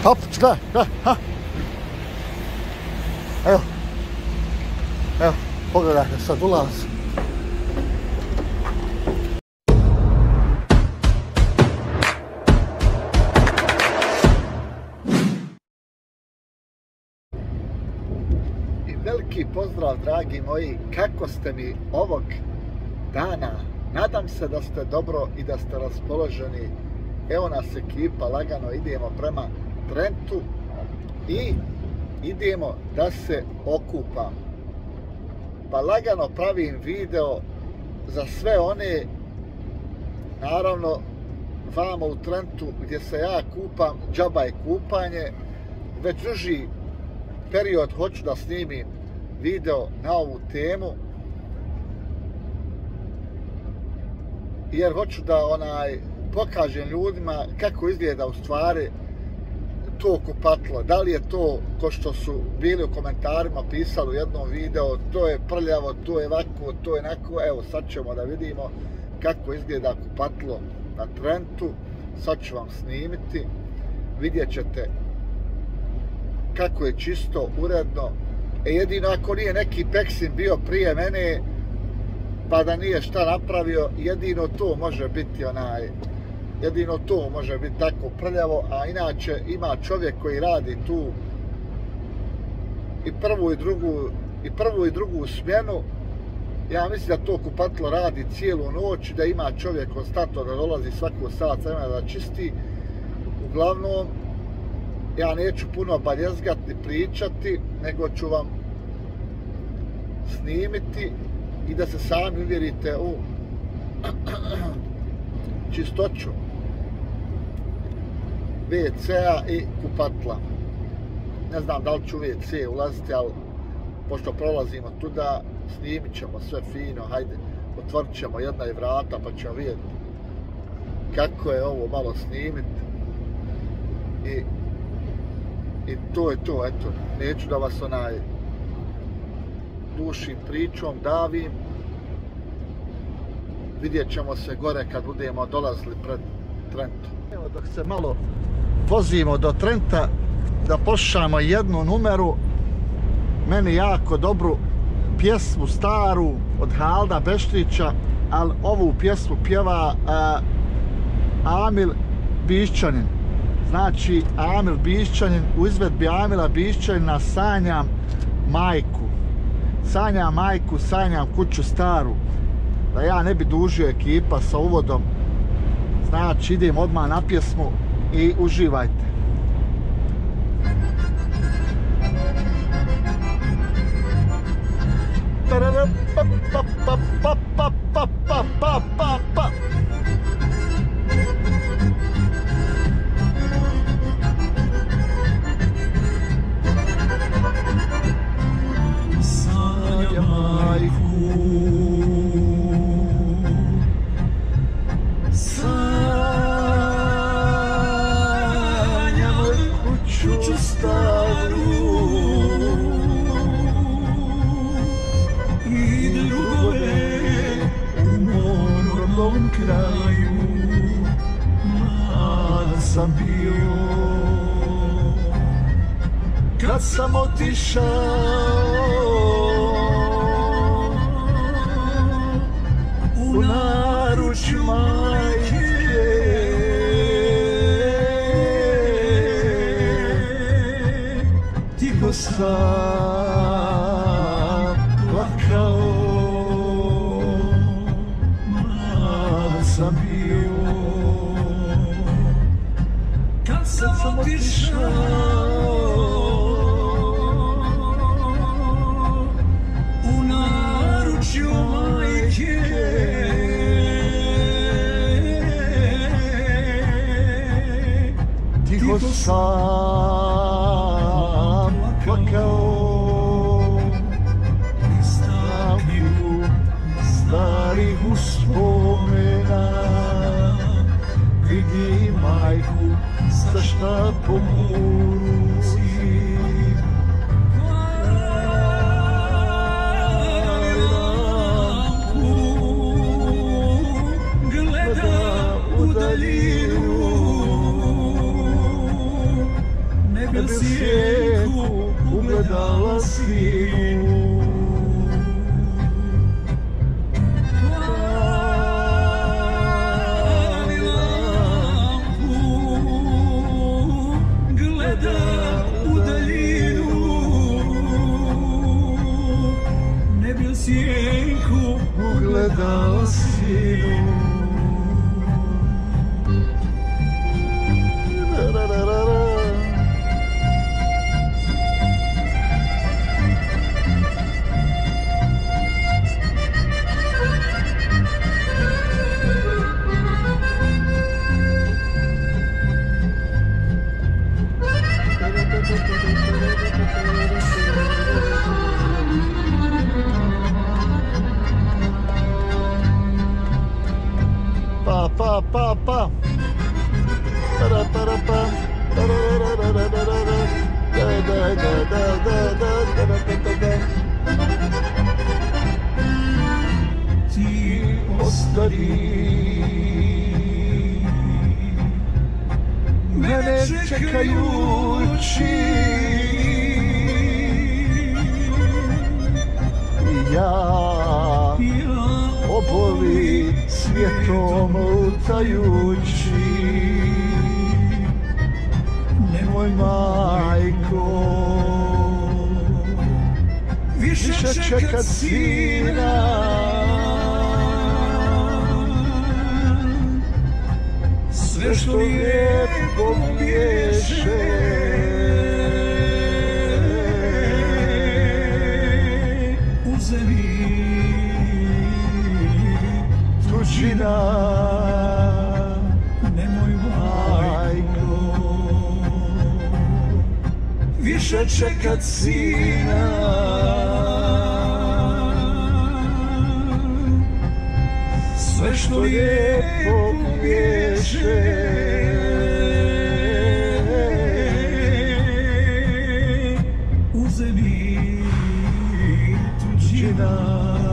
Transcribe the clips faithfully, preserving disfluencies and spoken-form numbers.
Hop, gledaj, gledaj, ha. Evo. Evo, pogledajte sad ulaz. I veliki pozdrav, dragi moji, kako ste mi ovog dana? Nadam se da ste dobro i da ste raspoloženi. Evo nas ekipa, lagano idemo prema Trentu i idemo da se okupam. Pa lagano pravim video za sve one, naravno, vamo u Trentu gdje se ja kupam, džaba je kupanje. Već duži period hoću da snimim video na ovu temu, jer hoću da onaj pokažem ljudima kako izgleda u stvari to kupatlo. Da li je to, ko što su bili u komentarima pisali u jednom videu, to je prljavo, to je ovako, to je onako. Evo sad ćemo da vidimo kako izgleda kupatlo na Trentu. Sad ću vam snimiti, vidjet ćete kako je čisto, uredno. E jedino ako nije neki peksin bio prije mene pa da nije šta napravio, jedino to može biti onaj jedino to može biti tako prljavo, a inače ima čovjek koji radi tu i prvu i drugu i prvu i drugu smjenu. Ja mislim da to kupatlo radi cijelu noć i da ima čovjek konstantno da dolazi svako sat vremena da čisti. Uglavnom, ja neću puno baljezgati ni pričati, nego ću vam snimiti i da se sami uvjerite u čistoću ve ce-a i kupatla. Ne znam da li ću u ve ce ulaziti, ali pošto prolazimo tuda, snimit ćemo sve fino. Hajde, otvorit ćemo jedna i vrata pa ćemo vidjeti kako je ovo malo snimiti. I I to je to, eto, neću da vas onaj dušim pričom, davim. Vidjet ćemo se gore kad budemo dolazili pred Trentom. Evo, dok se malo vozimo do Trenta, da poslušamo jednu numeru, meni jako dobru pjesmu staru od Halda Beštrića, ali ovu pjesmu pjeva uh, Amil Bišćanin. Znači, Amil Bišćanin, u izvedbi Amila Bišćanina sanjam majku. Sanjam majku, sanjam kuću staru. Da ja ne bi dužio ekipa sa uvodom, znači idem odmah na pjesmu i uživajte. Pa, pa, pa, pa, pa, pa, pa, pa, pa, pa. Sam bio kad sam otišao u naruč majke, tiho sam plakao, mlad sam bio kad sam otišao u naručju majke, tiho sam plakao, stavlju starih uspomena, vidi majku sa štapom u ruci. Gleda u daljinu bi sjeku ugledala sinu. Pali lampu, gleda u daljinu, ne bi sjeku ugledala sinu. Pa, pa, pa, pa. Para, para, pa. Da, da, da, da, da, da, da, da, da, da. Ti ostari, mene čekajući, Ja oboli svijetom lutajući. Nemoj, majko, više čekat sina. Sve što lijepo bješe u zemlji tuđina. Nemoj, majko, više čekat sina. Sve što lijepo bješe u zemlji tuđina.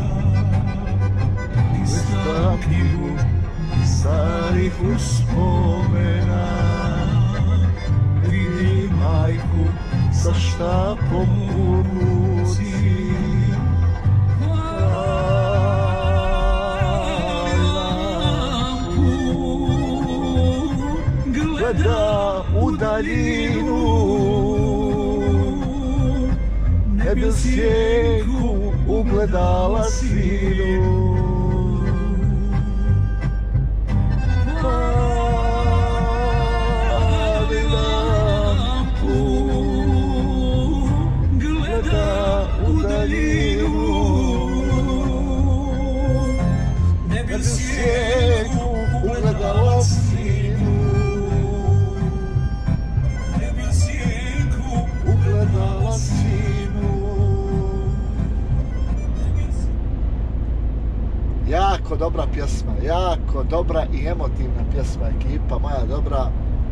Listam knjigu starih uspomena, vidim majku sa štapom u ruci. Gleda u daljinu, ne bi sjeku ugledala sinu. Pali lampu, gleda u daljinu, Ne bi sjeku ugledala sinu. Ugledala sinu. Jako dobra pjesma, jako dobra i emotivna pjesma, ekipa moja dobra.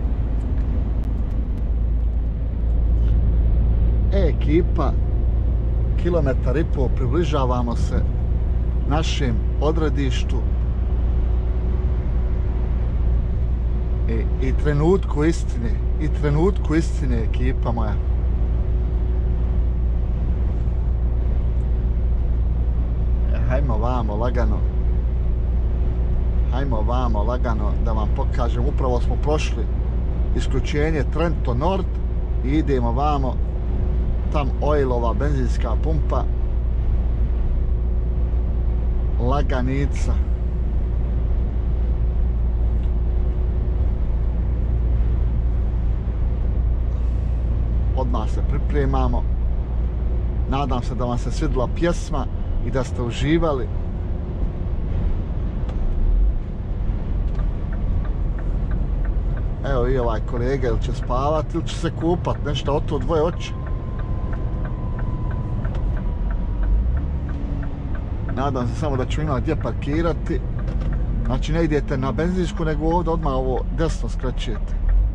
E, ekipa, kilometar i pol približavamo se našem odredištu i, i trenutku istine, i trenutku istine, ekipa moja. E, hajmo vamo lagano, hajmo vamo lagano da vam pokažem. Upravo smo prošli isključenje Trento Nord i idemo vamo, tam Oilova benzinska pumpa, laganica. Odmah se pripremamo. Nadam se da vam se svidjela pjesma i da ste uživali. Evo i ovaj kolega, ili će spavati ili će se kupat, nešto od to dvoje oči. Nadam se samo da ću imati gdje parkirati. Znači ne idete na benzinsku, nego ovdje odmah ovo desno skrećete.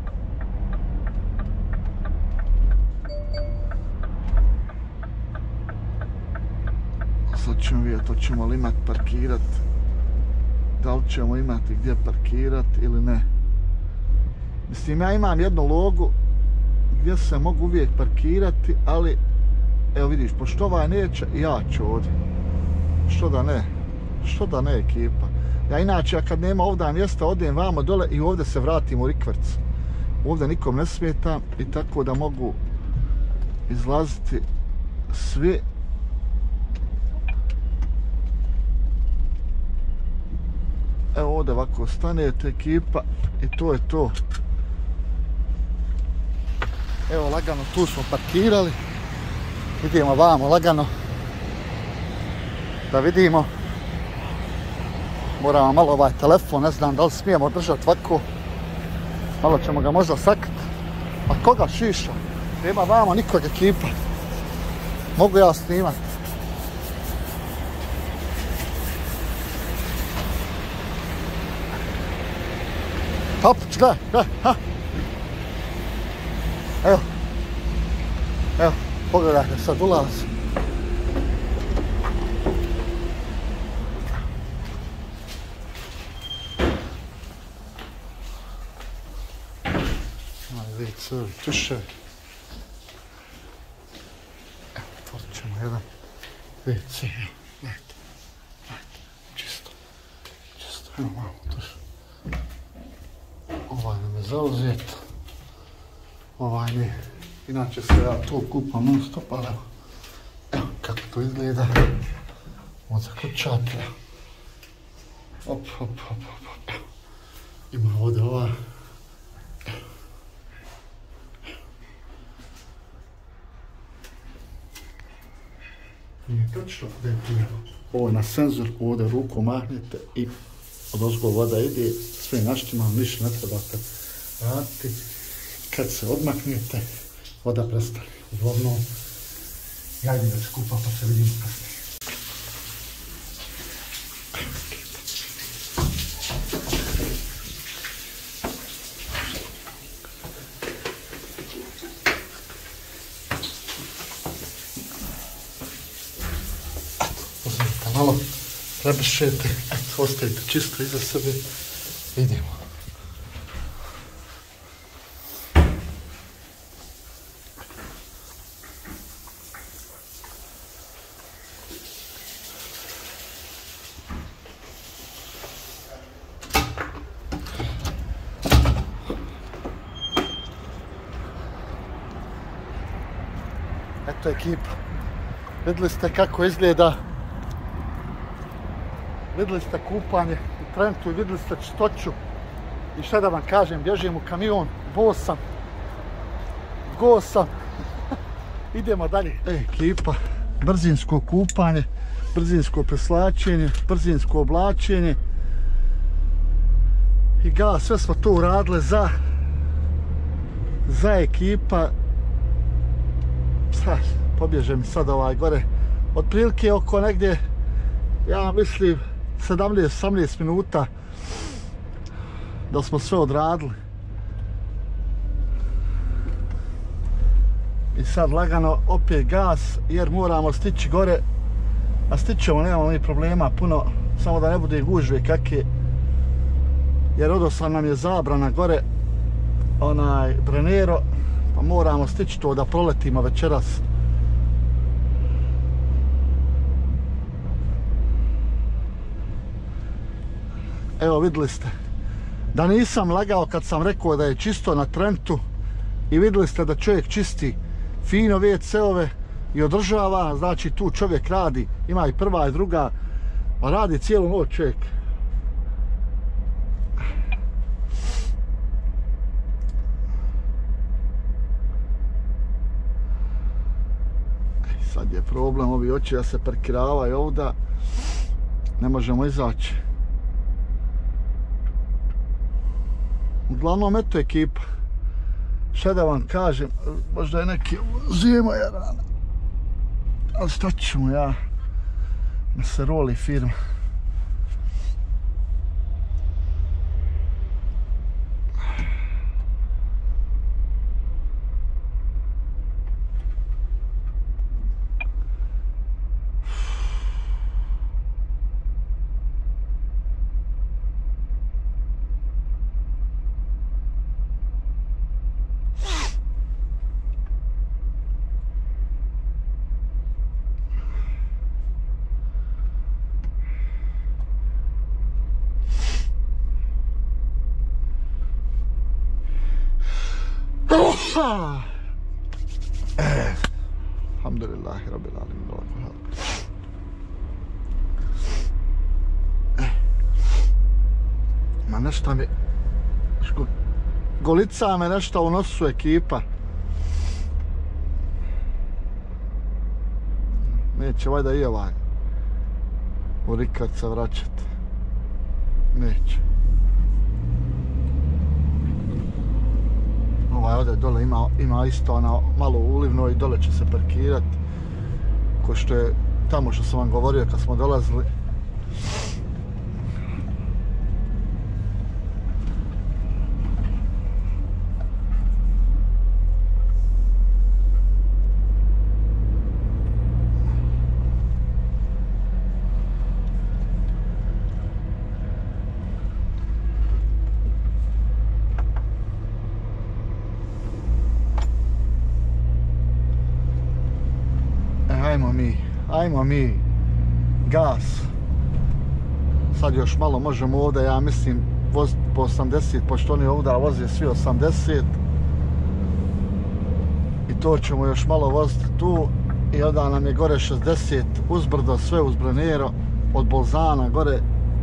Sad ćemo vidjeti, hoćemo li imati parkirati. Da li ćemo imati gdje parkirati ili ne. Mislim, ja imam jednu logu gdje se mogu uvijek parkirati, ali evo vidiš, pošto ovaj neće, ja ću ovdje. Što da ne? Što da ne, ekipa? Ja inače, a kad nema ovdje mjesta, odem vamo dole i ovdje se vratim u rikverc. Ovdje nikom ne smetam i tako da mogu izlaziti svi. Evo ovdje ovako stanete, ekipa, i to je to. Evo lagano, tu smo parkirali. Idemo vamo lagano. Da vidimo. Moramo malo ovaj telefon, ne znam da li smijemo držati ovako. Malo ćemo ga možda sakriti. A koga šiša? Nema vamo nikog, ekipa. Mogu ja snimati. Papuć, gledaj, gledaj, ha. Evo. Evo, pogledajte, sad ulazi. Aj, vidite, sve tiše. Evo, otvorit ćemo jedan. Vidite, evo, gledajte. Gledajte, čisto. Čisto, evo, malo tiše. Ovaj nam je zauzet. Ovaj nije. Inače se ja tu kupam non stop, ali evo. Evo kako to izgleda. Od zaključatelja. Op, op, op, op, op. Evo. Ima ovdje ova. Nije točno da je tu. Ovo je na senzor, ovdje ruku mahnete i od ozgo voda ide, sve naštima, ništa ne trebate raditi. Kad se odmaknete, voda prestane. Uglavnom, ja idem da se kupa, pa se vidimo kasnije. Eto, uzmite malo, prebrišete, eto, ostavite čisto iza sebe, idemo. Eto ekipa, vidjeli ste kako izgleda, vidjeli ste kupanje u Trentu i vidjeli ste čistoću i šta da vam kažem, bježim u kamion, bos sam, go sam, idemo dalje. E, ekipa, brzinsko kupanje, brzinsko preslačenje, brzinsko oblačenje i ga, sve smo to uradili za, za ekipa. Sad, pobježe mi sad ovaj gore, otprilike oko negdje, ja mislim, sedamnaest osamnaest minuta da smo sve odradili. I sad lagano opet gas, jer moramo stići gore, a stićemo, nemamo ni problema puno, samo da ne bude gužve kakve, jer odosla nam je zabrana gore, onaj Brennero, pa moramo stići to da proletimo večeras. Evo vidjeli ste da nisam lagao kad sam rekao da je čisto na Trentu i vidjeli ste da čovjek čisti fino ve ce-ove i održava, znači tu čovjek radi, ima i prva i druga, pa radi cijelu noć čovjek. Sad je problem, ovi oči da se parkiravaju ovdje, ne možemo izaći. Uglavnom, eto ekipa, šta da vam kažem, možda je neki zima je rana, ali šta ćemo ja, da se roli firma. Alhamdulillahi rabbil alamin. Ma nešto mi... Golica me nešto u nosu ekipa. Neće valjda i ovaj u Rikard se vraćati. Neće. Ovaj ovdje dole ima, ima isto ona malo ulivno i dole će se parkirati. Ko što je tamo što sam vam govorio kad smo dolazili. Ajmo mi, ajmo mi, gas. Sad još malo možemo ovdje, ja mislim, voziti po osamdeset, pošto oni ovdje voze svi osamdeset. I to ćemo još malo voziti tu. I onda nam je gore šezdeset uzbrdo, sve uz Brnero, od Bolzana gore.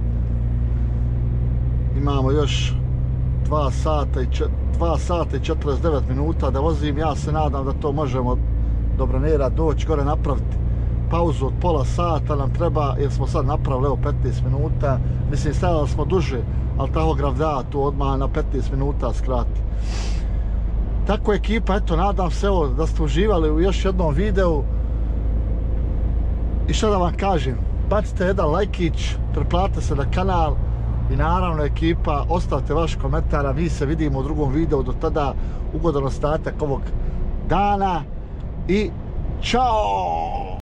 Imamo još dva sata i četrdeset devet minuta da vozim. Ja se nadam da to možemo do Brnera doći gore, napraviti pauzu od pola sata nam treba, jer smo sad napravili evo petnaest minuta. Mislim, stavili smo duže, ali tahograf da tu odmah na petnaest minuta skrati. Tako ekipa, eto, nadam se evo da ste uživali u još jednom videu. I što da vam kažem, bacite jedan lajkić, pretplatite se na kanal i naravno ekipa, ostavite vaš komentar, a mi se vidimo u drugom videu. Do tada ugodan ostatak ovog dana i čao!